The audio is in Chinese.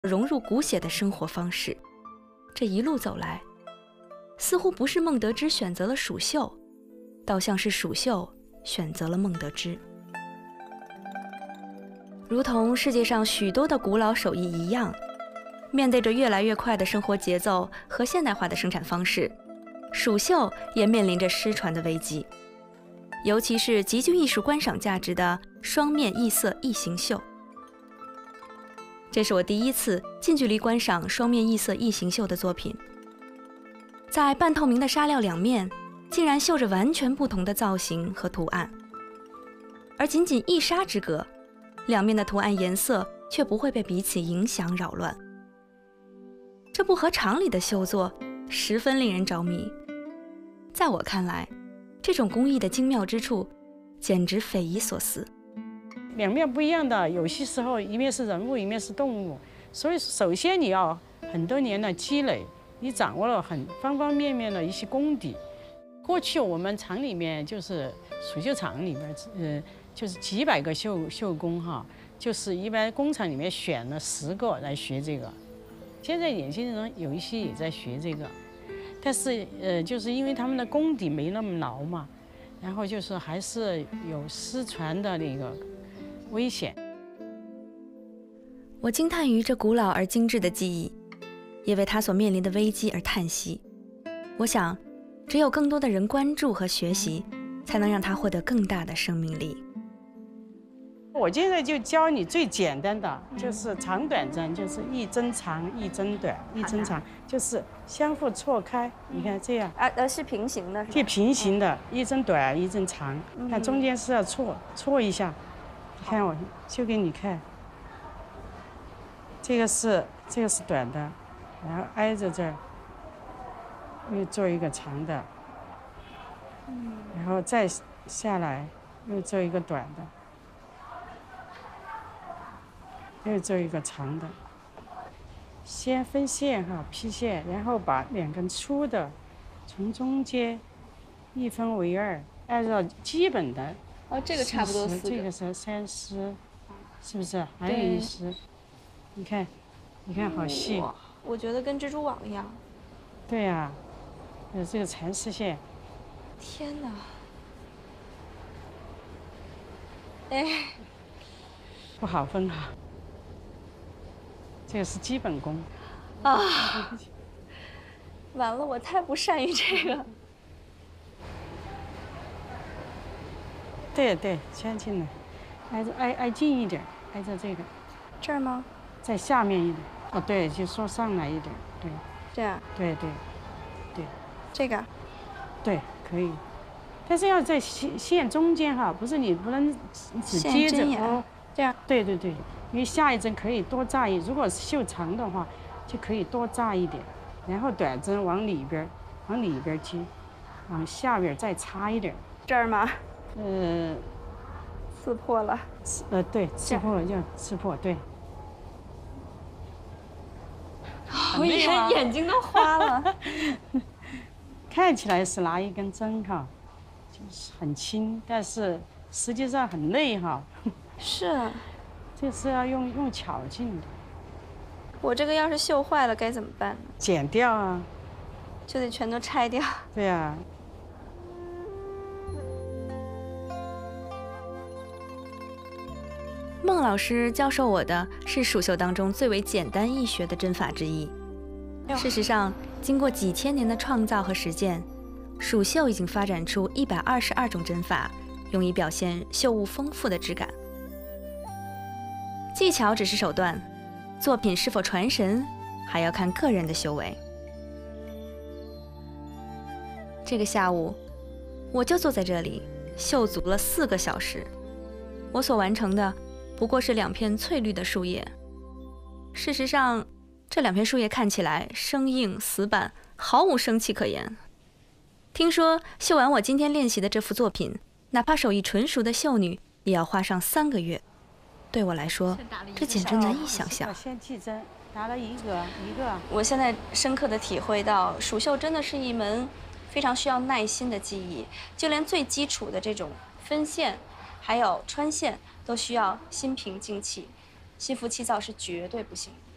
融入骨血的生活方式。这一路走来，似乎不是孟德芝选择了蜀绣，倒像是蜀绣选择了孟德芝。如同世界上许多的古老手艺一样，面对着越来越快的生活节奏和现代化的生产方式，蜀绣也面临着失传的危机。尤其是极具艺术观赏价值的双面异色异形绣。这是我第一次近距离观赏双面异色异形绣的作品。在半透明的纱料两面，竟然绣着完全不同的造型和图案，而仅仅一纱之隔，两面的图案颜色却不会被彼此影响扰乱。这不合常理的绣作十分令人着迷。在我看来，这种工艺的精妙之处简直匪夷所思。 两面不一样的，有些时候一面是人物，一面是动物，所以首先你要很多年的积累，你掌握了方方面面的一些功底。过去我们厂里面就是蜀绣厂里边，就是几百个绣工哈，就是一般工厂里面选了10个来学这个。现在年轻人有一些也在学这个，但是就是因为他们的功底没那么牢嘛，然后就是还是有失传的那个危险。 我惊叹于这古老而精致的技艺，也为它所面临的危机而叹息。我想，只有更多的人关注和学习，才能让它获得更大的生命力。 我现在就教你最简单的，就是长短针，就是一针长一针短，一针长就是相互错开。你看这样， 是平行的，是吧？ 这平行的，一针短一针长，看中间是要错一下。你看我就给你看，这个是短的，然后挨着这儿又做一个长的，然后再下来又做一个短的。又做一个长的，先分线哈，劈线，然后把2根粗的从中间一分为2，按照基本的。 这个差不多4个。 这个是30，是不是？还有1丝。你看好细。 我觉得跟蜘蛛网一样。 对呀，这个蚕丝线。 天哪！哎， 不好分哈。这个是基本功啊！完了，我太不善于这个。 对，圈进来，挨近一点，挨着这个。 这儿吗？ 在下面一点。哦，对，就说上来一点，对。 这样。 对。 这个。 对，可以，但是要在线中间哈，不是你不能只接着哦。 这样。对， 因为下一针可以多扎如果是绣长的话，就可以多扎一点，然后短针往里边接，往下边再插一点。 这儿吗？刺破了。 对，刺破了，要刺破，对。 我眼睛都花了。 看起来是拿一根针哈，就是很轻，但是实际上很累哈。 是。 这是要用巧劲的。 我这个要是绣坏了该怎么办呢？ 剪掉啊。 就得全都拆掉。 对呀。 孟老师教授我的是蜀绣当中最为简单易学的针法之一。事实上，经过几千年的创造和实践，蜀绣已经发展出122种针法，用以表现绣物丰富的质感。技巧只是手段，作品是否传神，还要看个人的修为。这个下午，我就坐在这里，绣足了4个小时。我所完成的不过是2片翠绿的树叶。事实上，这2片树叶看起来生硬死板，毫无生气可言。听说绣完我今天练习的这幅作品，哪怕手艺纯熟的绣女也要花上3个月。对我来说，这简直难以想象。 先系针，打了一个。 我现在深刻地体会到，蜀绣真的是一门非常需要耐心的技艺，就连最基础的这种分线，还有穿线，都需要心平静气，心浮气躁是绝对不行的。